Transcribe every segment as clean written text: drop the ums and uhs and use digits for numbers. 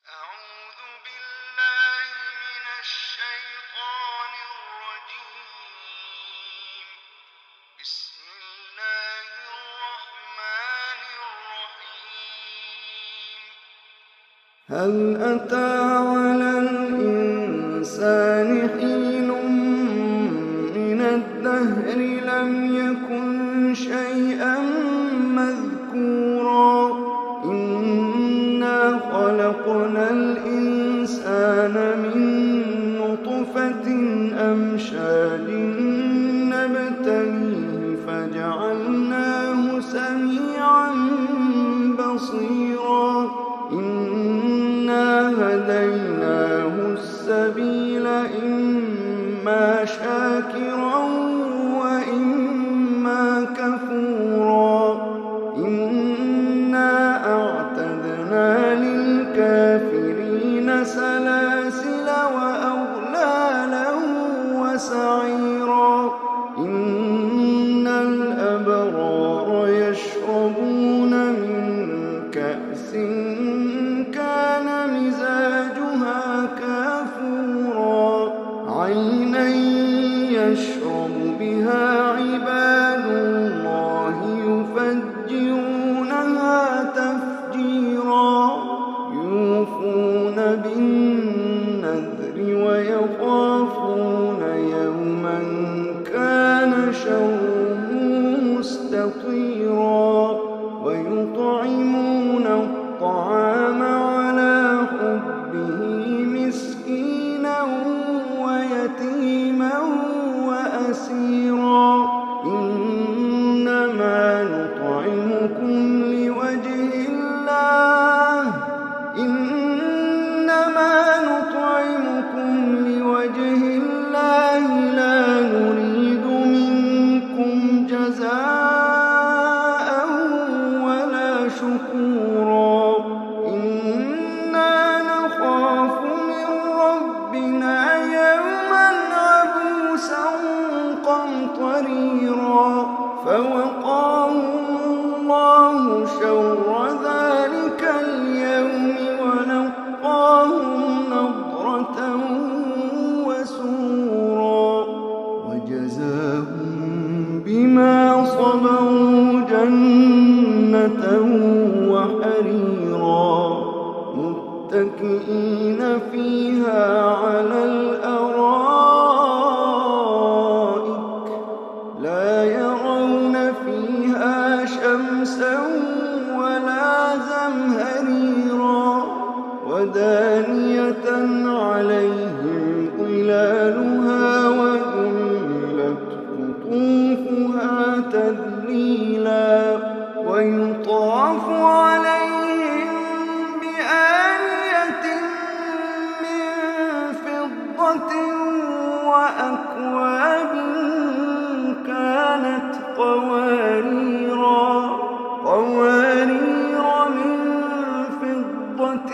أعوذ بالله من الشيطان الرجيم. بسم الله الرحمن الرحيم. هل أتى على الإنسان حين من الدهر لم يكن شيئا مذكورا إنا خلقنا الإنسان من نطفة أمشاج نبتليه فجعلناه سميعا بصيرا إنا هديناه السبيل إما شاكرا وإما كفورا إنا أعتدنا للكافرين سلاسل وأغلالا وسعيرا إن الأبرار يشربون من كأس كان مزاجها كافورا عينا يشرب بها عباد الله يفجرونها تفجيرا يوفون بالنذر ويخافون يوما كان شره مستطيرا ويطعمون الطعام على حبه مسكينا ويتيما وأسيرا إنما نطعمكم لوجه الله لا نريد منكم جزاء ولا شكورا إنا نخاف من ربنا يوما عبوسا قمطريرا فوقاهم الله شر ذلك اليوم ولقاهم نضرة وسرورا وجزاهم بما صبروا جنة وحريرا متكئين فيها على الأرائك لا يرون فيها شمسا ولا زمهريرا ودانية عليهم ظلالها وذلت قطوفها تذليلا ويطاف عليهم بآنية من فضة وأكواب كانت قواريرا من فضة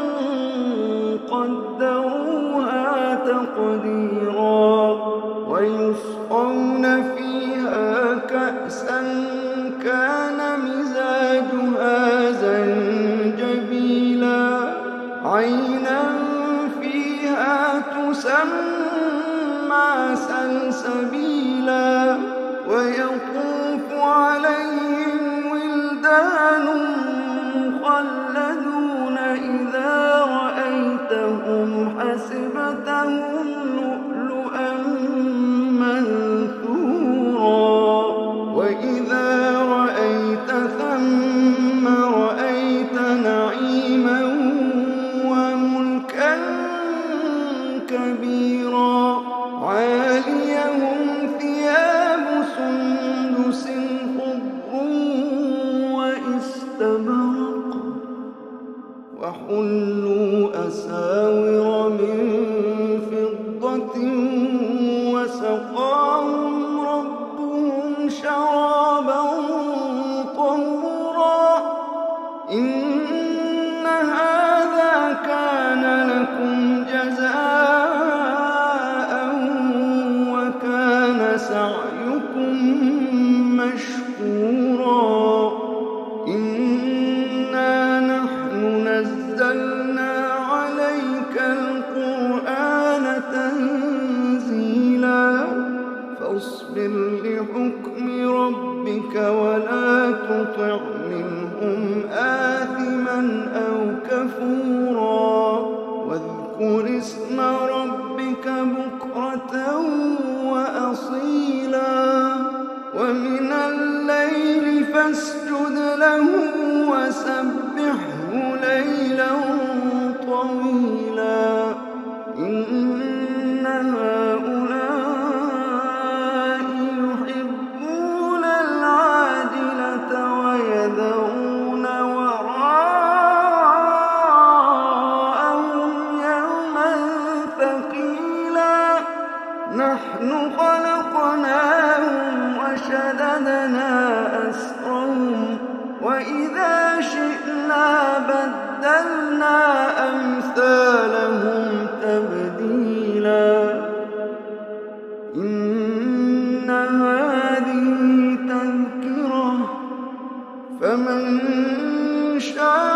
قدروها تقديرا ويسقون فيها كأسا كان مزاجها زنجبيلا عينا فيها تسمى سلسبيلا ويطوف عليهم ولدان مخلدون إذا رأيتهم حسبتهم لؤلؤا منثورا وإذا رأيت ثم رأيت نعيما وملكا كبيرا عاليهم ثياب سندس خضر واستبرق وحلوا أساور من فضة وسقاهم ربهم شرابا طهورا إن هذا كان لكم جزاء وكان سعيكم مشكورا إنا نحن نزلنا ربك ولا تطع منهم آثما أو كفورا واذكر اسم ربك بكرة وأصيلا ومن الليل فاسجد له وسبحه ليلا طويلا إن هؤلاء يحبون العاجلة ويذرون وراءهم يوما ثقيلا نحن خلقناهم وشددنا أسرهم وإذا شئنا بدلنا أمثالهم تبديلا إن هذه تذكرة فمن شاء